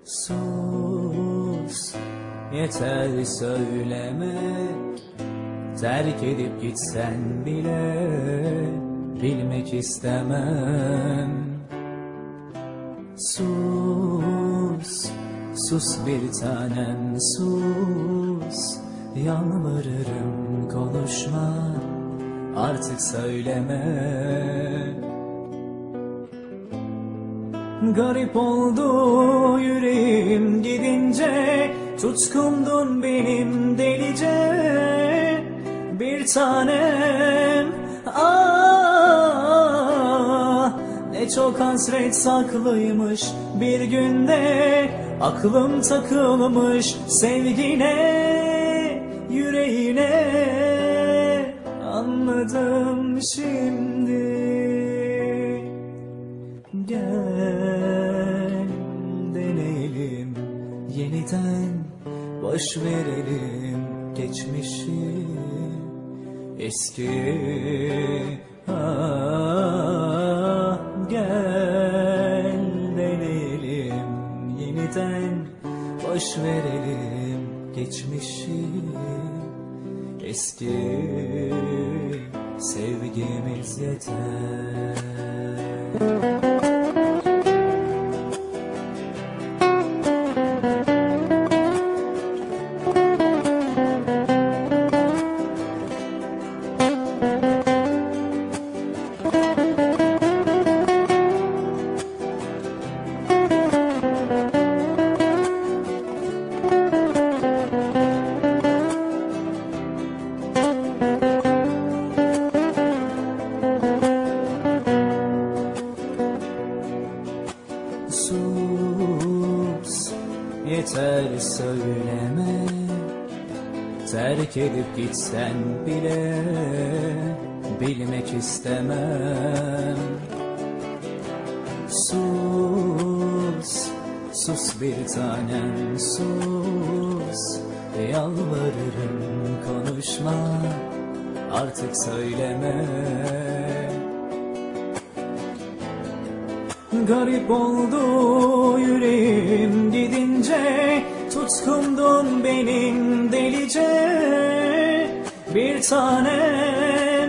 Sus, yeter söyleme. Terk edip gitsen bile bilmek istemem. Sus, sus bir tanem, sus. Yalvarırım konuşma, artık söyleme. Garip oldu yüreğim gidince, tutkundun benim delice. Bir tanem, ah, ne çok hasret saklıymış bir günde. Aklım takılmış sevgine, yüreğine. Anladım şimdi. Gel deneyelim yeniden, boş verelim geçmişi. Eski, ah, gel deneyelim yeniden, boş verelim geçmişi. Eski sevgimiz yeter. Sus, yeter söyleme. Terk edip gitsen bile bilmek istemem. Sus, sus bir tanem, sus. Yalvarırım konuşma, artık söyleme. Garip oldu yüreğim gidince, tutkundun benim delice. Bir tanem,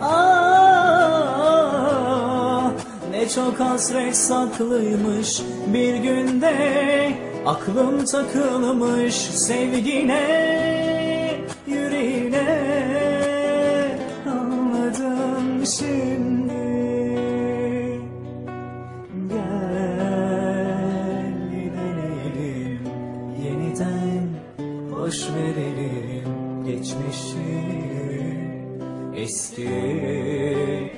ah, ne çok hasret saklıymış bir günde. Aklım takılmış sevgine, yüreğine. Anladım şimdi. Boş verelim geçmişi. Eski,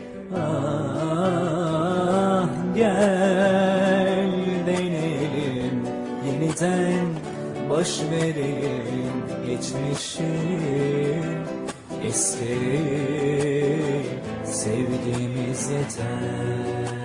ah, gel deneyelim yeniden, boş verelim geçmişi. Eski sevgimiz yeter.